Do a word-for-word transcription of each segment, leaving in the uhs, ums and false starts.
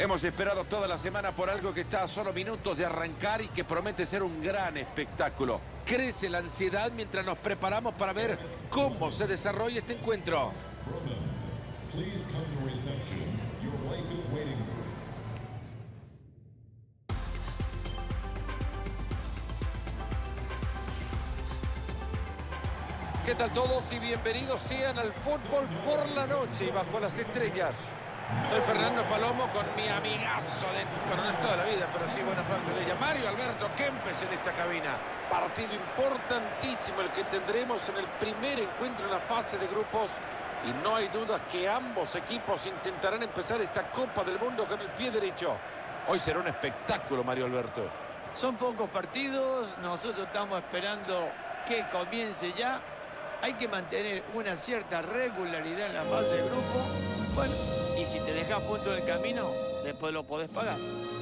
Hemos esperado toda la semana por algo que está a solo minutos de arrancar y que promete ser un gran espectáculo. Crece la ansiedad mientras nos preparamos para ver cómo se desarrolla este encuentro. ¿Qué tal todos y bienvenidos sean al fútbol por la noche y bajo las estrellas? Soy Fernando Palomo con mi amigazo de... Bueno, no es toda la vida, pero sí buena parte de ella. Mario Alberto Kempes en esta cabina. Partido importantísimo el que tendremos en el primer encuentro en la fase de grupos. Y no hay dudas que ambos equipos intentarán empezar esta Copa del Mundo con el pie derecho. Hoy será un espectáculo, Mario Alberto. Son pocos partidos, nosotros estamos esperando que comience ya. Hay que mantener una cierta regularidad en la fase de grupo. Bueno, y si te dejas punto en el camino, después lo podés pagar.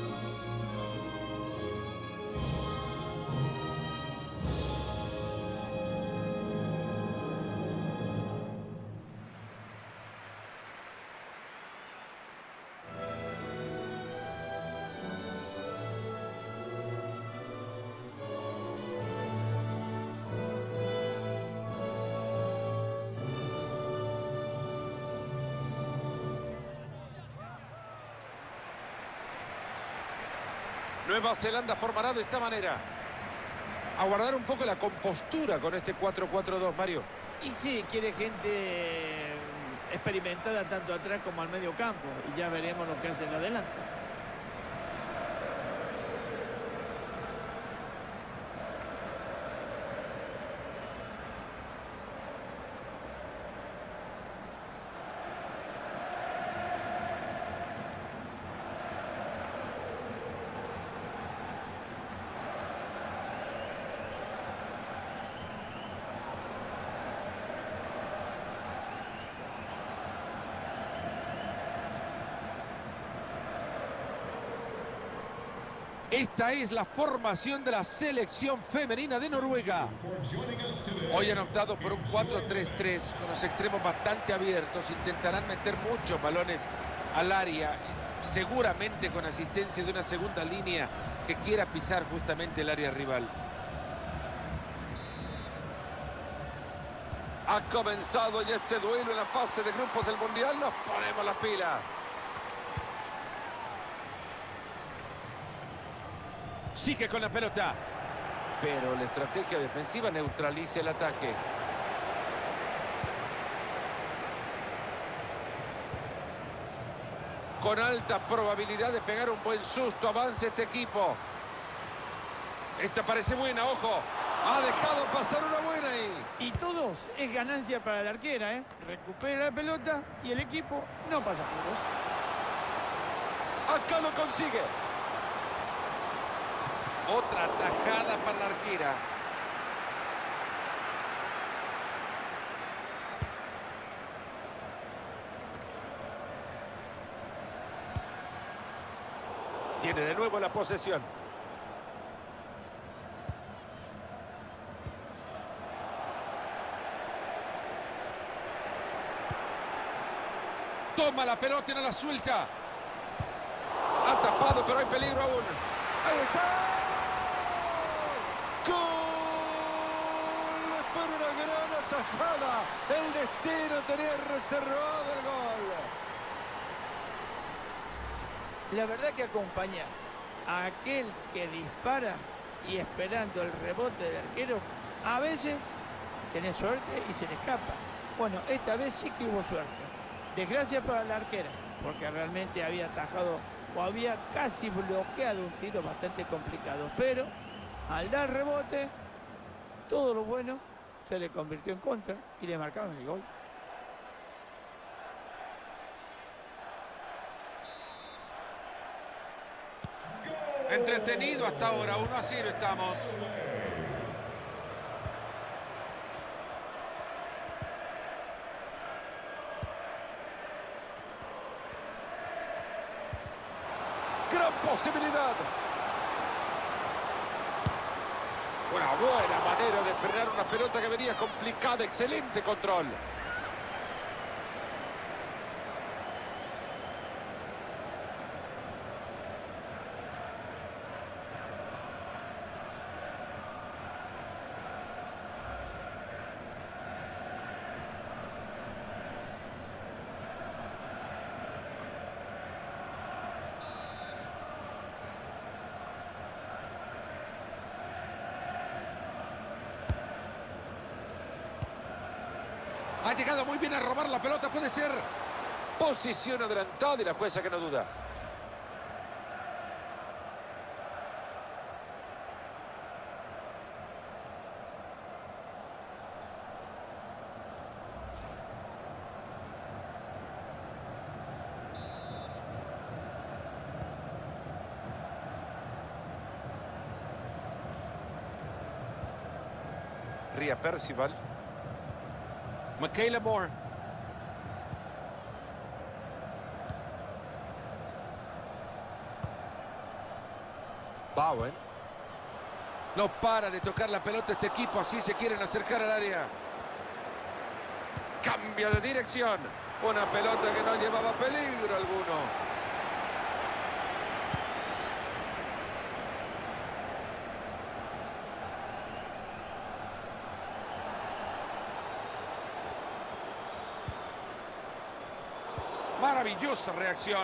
Nueva Zelanda formará de esta manera. Aguardar un poco la compostura con este cuatro cuatro dos, Mario. Y sí, quiere gente experimentada tanto atrás como al medio campo. Y ya veremos lo que hacen adelante. Esta es la formación de la selección femenina de Noruega. Hoy han optado por un cuatro tres tres con los extremos bastante abiertos. Intentarán meter muchos balones al área, seguramente con asistencia de una segunda línea que quiera pisar justamente el área rival. Ha comenzado ya este duelo en la fase de grupos del Mundial. Nos ponemos las pilas. Sigue con la pelota. Pero la estrategia defensiva neutraliza el ataque. Con alta probabilidad de pegar un buen susto. Avanza este equipo. Esta parece buena, ojo. Ha dejado pasar una buena ahí. Y todos es ganancia para la arquera, ¿eh? Recupera la pelota y el equipo no pasa apuros. Acá lo consigue. Otra tajada para la arquera. Tiene de nuevo la posesión. Toma la pelota y no la suelta. Ha tapado, pero hay peligro aún. Ahí está. ¡Gol! Por una gran atajada. El destino tenía reservado el gol. La verdad que acompañar a aquel que dispara y esperando el rebote del arquero, a veces tiene suerte y se le escapa. Bueno, esta vez sí que hubo suerte. Desgracia para la arquera, porque realmente había atajado o había casi bloqueado un tiro bastante complicado. Pero al dar rebote, todo lo bueno se le convirtió en contra y le marcaron el gol. Entretenido hasta ahora, uno a cero estamos. Gran posibilidad. Una buena manera de frenar una pelota que venía complicada. Excelente control. llegado muy bien a robar la pelota, puede ser. Posición adelantada y la jueza que no duda. Ria Percival. Michaela Moore. Bowen. No para de tocar la pelota este equipo, así se quieren acercar al área. Cambio de dirección. Una pelota que no llevaba peligro alguno. Maravillosa reacción.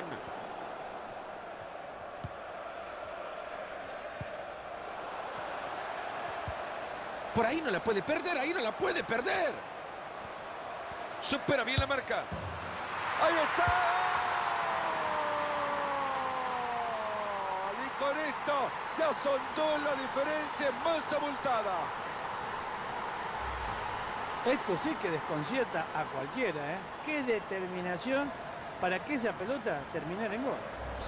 Por ahí no la puede perder, ahí no la puede perder. Supera bien la marca. ¡Ahí está! Y con esto ya son dos las diferencias más abultadas. Esto sí que desconcierta a cualquiera, ¿eh? Qué determinación para que esa pelota terminara en gol.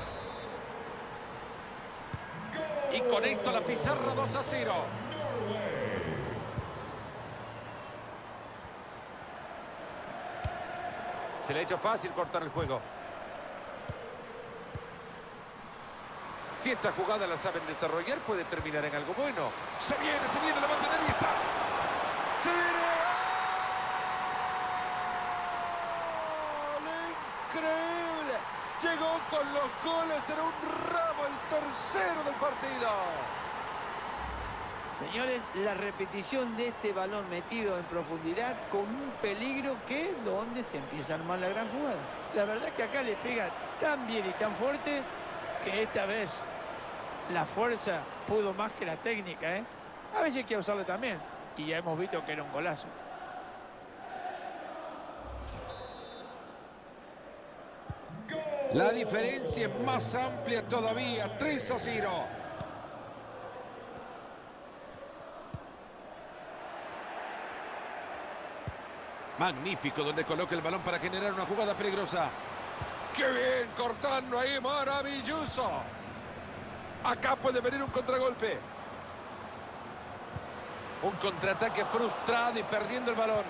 Y con esto la pizarra dos a cero. Se le ha hecho fácil cortar el juego. Si esta jugada la saben desarrollar, puede terminar en algo bueno. Se viene, se viene, la va a tener y está. Se viene. Increíble. Llegó con los goles, era un ramo, el tercero del partido. Señores, la repetición de este balón metido en profundidad con un peligro que es donde se empieza a armar la gran jugada. La verdad que acá le pega tan bien y tan fuerte que esta vez la fuerza pudo más que la técnica, ¿eh? A veces hay que usarla también. Y ya hemos visto que era un golazo. La diferencia es más amplia todavía, tres a cero. Magnífico donde coloca el balón para generar una jugada peligrosa. ¡Qué bien! Cortando ahí, maravilloso. Acá puede venir un contragolpe. Un contraataque frustrado y perdiendo el balón.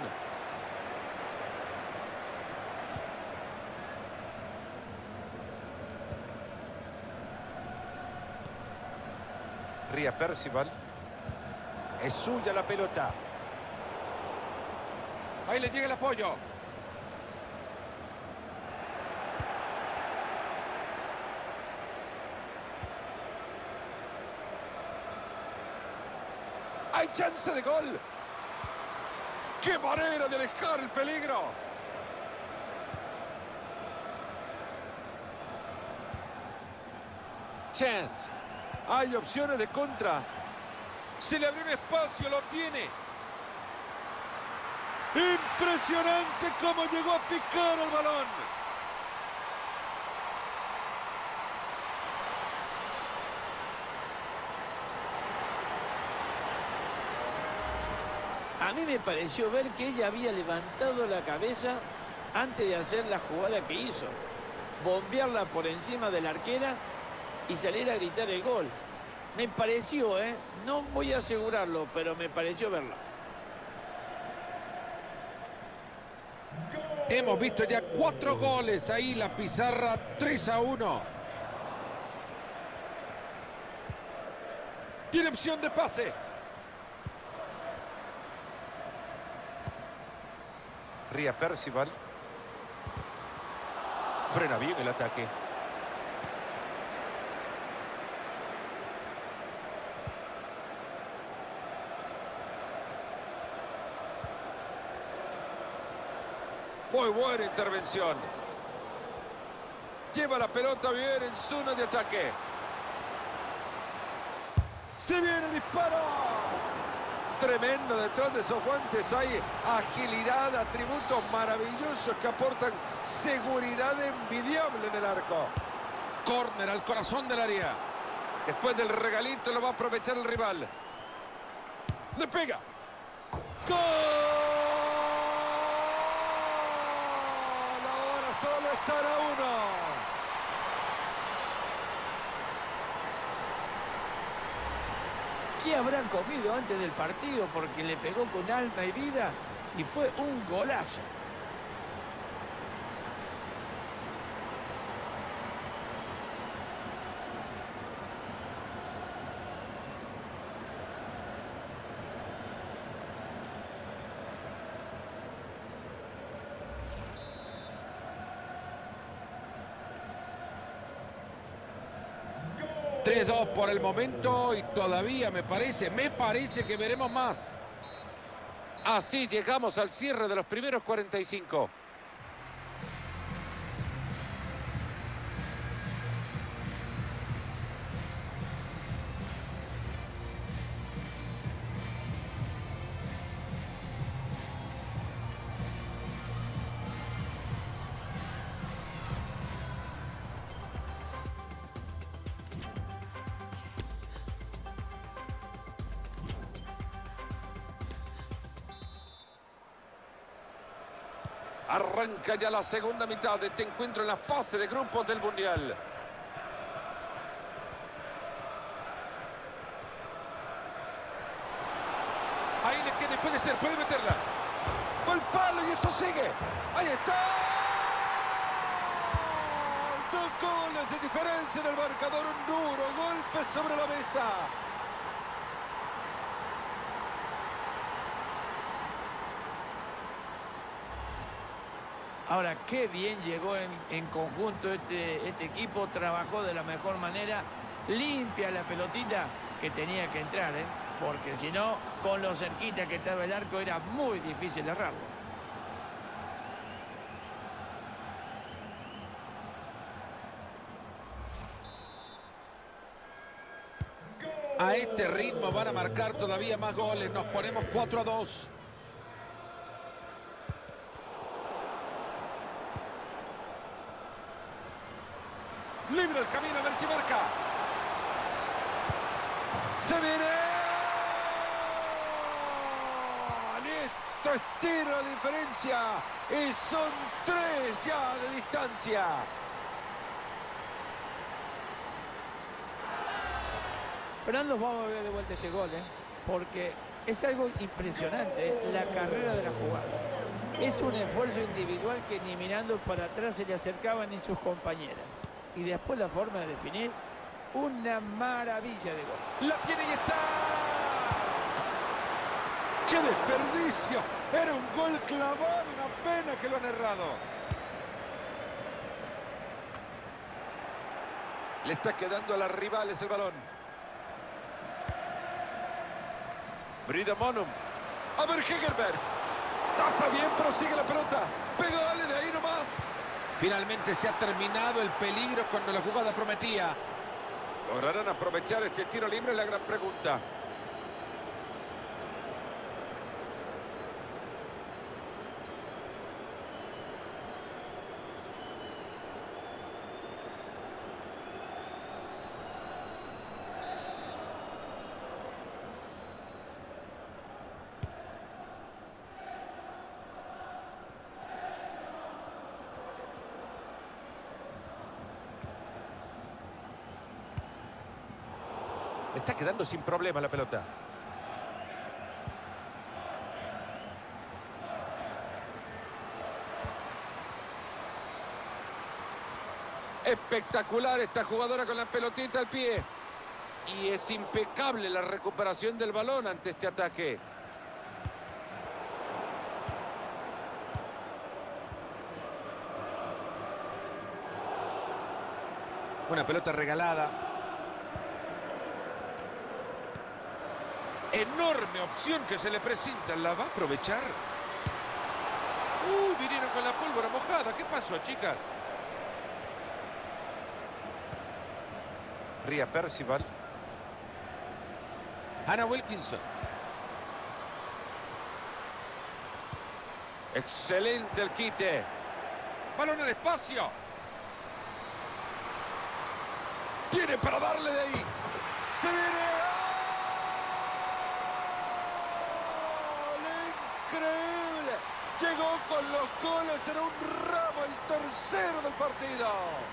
Ria Percival. Es suya la pelota. Ahí le llega el apoyo. Hay chance de gol. ¡Qué manera de alejar el peligro! Chance. Hay opciones de contra. Se le abrió un espacio, lo tiene. Impresionante cómo llegó a picar el balón. A mí me pareció ver que ella había levantado la cabeza antes de hacer la jugada que hizo. Bombearla por encima de la arquera y salir a gritar el gol. Me pareció, ¿eh? No voy a asegurarlo, pero me pareció verlo. Hemos visto ya cuatro goles ahí, la pizarra tres a uno. Tiene opción de pase. Ria Percival. Frena bien el ataque. Muy buena intervención. Lleva la pelota bien en zona de ataque. Se viene el disparo. tremendo detrás de esos guantes. Hay agilidad, atributos maravillosos que aportan seguridad envidiable en el arco. Córner al corazón del área. Después del regalito lo va a aprovechar el rival. Le pega. ¡Gol! Ahora solo estará uno. ¿Qué habrán comido antes del partido? Porque le pegó con alma y vida y fue un golazo. tres dos por el momento y todavía me parece, me parece que veremos más. Así llegamos al cierre de los primeros cuarenta y cinco. Arranca ya la segunda mitad de este encuentro en la fase de grupos del Mundial. Ahí le queda, puede ser, puede meterla. Gol palo y esto sigue. Ahí está. Dos goles de diferencia en el marcador. Un duro golpe sobre la mesa. Ahora, qué bien llegó en, en conjunto este, este equipo, trabajó de la mejor manera, limpia la pelotita que tenía que entrar, ¿eh? Porque si no, con lo cerquita que estaba el arco, era muy difícil errarlo. A este ritmo van a marcar todavía más goles, nos ponemos cuatro a dos. Libre el camino, a ver si marca. Se viene. Esto estira la diferencia. Y son tres ya de distancia. Fernando, vamos a ver de vuelta ese gol, ¿eh? Porque es algo impresionante, ¿eh? La carrera de la jugada. Es un esfuerzo individual que ni mirando para atrás se le acercaban ni sus compañeras. Y después la forma de definir, una maravilla de gol. La tiene y está. ¡Qué desperdicio! Era un gol clavado, una pena que lo han errado. Le está quedando a las rivales el balón. Brida Monum. A ver Hegelberg. Tapa bien, pero sigue la pelota. Pégale de ahí nomás. Finalmente se ha terminado el peligro cuando la jugada prometía. ¿Lograrán aprovechar este tiro libre? Es la gran pregunta. Está quedando sin problema la pelota. Espectacular esta jugadora con la pelotita al pie. Y es impecable la recuperación del balón ante este ataque. Una pelota regalada. Enorme opción que se le presenta. ¿La va a aprovechar? Uy, vinieron con la pólvora mojada. ¿Qué pasó, chicas? Ria Percival. Hannah Wilkinson. Excelente el quite. Balón al espacio. Tiene para darle de ahí. Se viene. ¡Gol! Increíble. Llegó con los goles. Era un ramo, el tercero del partido.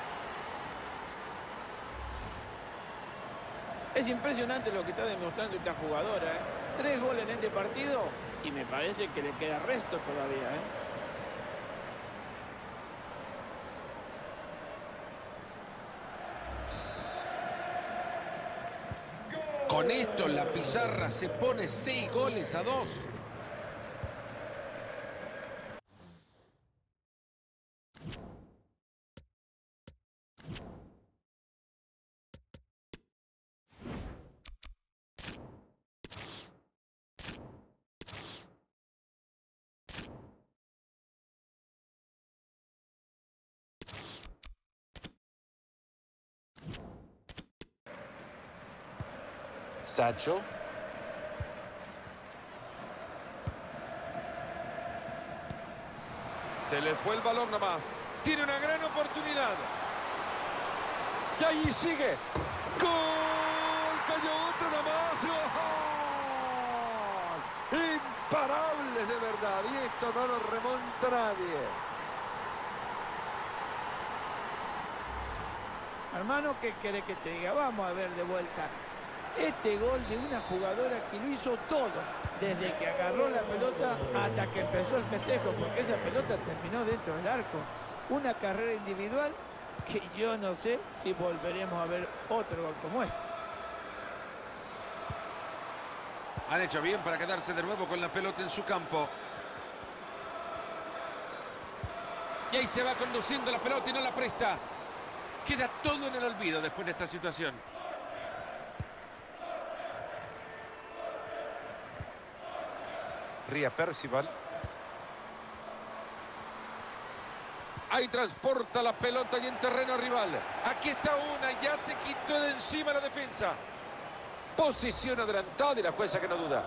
Es impresionante lo que está demostrando esta jugadora, ¿eh? Tres goles en este partido y me parece que le queda resto todavía, ¿eh? Con esto la pizarra se pone seis goles a dos. Sacho. Se le fue el balón nomás. Tiene una gran oportunidad. Y ahí sigue. ¡Gol! Cayó otro nomás. ¡Gol! Imparables de verdad. Y esto no lo remonta nadie. Hermano, ¿qué querés que te diga? Vamos a ver de vuelta. Este gol de una jugadora que lo hizo todo, desde que agarró la pelota hasta que empezó el festejo, porque esa pelota terminó dentro del arco. Una carrera individual que yo no sé si volveremos a ver otro gol como este. Han hecho bien para quedarse de nuevo con la pelota en su campo. Y ahí se va conduciendo la pelota y no la presta. Queda todo en el olvido después de esta situación. Ria Percival. Ahí transporta la pelota y en terreno rival. Aquí está una, ya se quitó de encima la defensa. Posición adelantada y la jueza que no duda.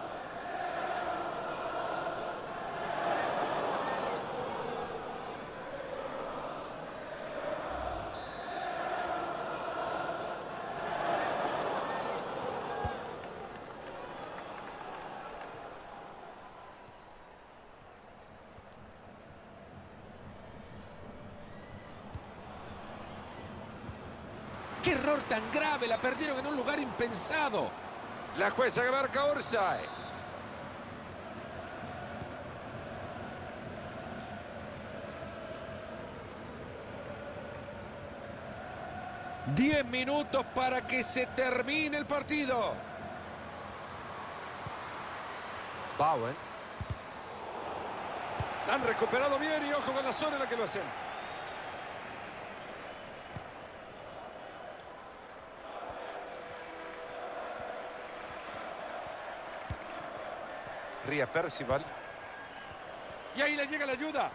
¡Qué error tan grave! La perdieron en un lugar impensado. La jueza que marca Orsay. Diez minutos para que se termine el partido. Bowen. Han recuperado bien y ojo con la zona en la que lo hacen. Ria Percival. Y ahí le llega la ayuda.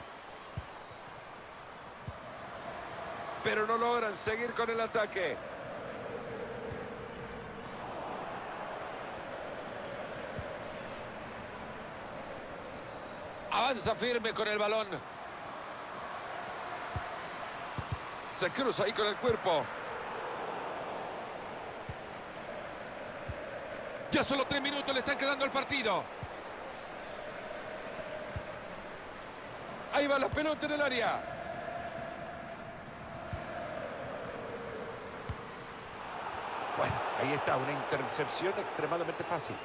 Pero no logran seguir con el ataque. Avanza firme con el balón. Se cruza ahí con el cuerpo. Ya solo tres minutos le están quedando al partido. Ahí va la pelota en el área. Bueno, ahí está, una intercepción extremadamente fácil.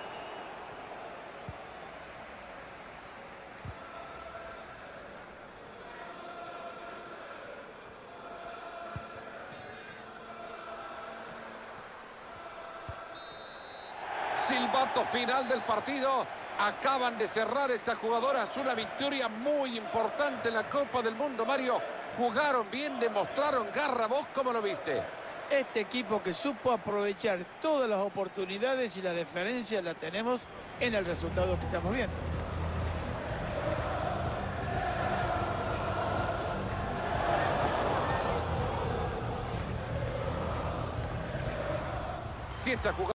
Silbato final del partido. Acaban de cerrar estas jugadoras una victoria muy importante en la Copa del Mundo, Mario. Jugaron bien, demostraron garra. ¿Vos cómo lo viste? Este equipo que supo aprovechar todas las oportunidades y la diferencia la tenemos en el resultado que estamos viendo. Si esta jugada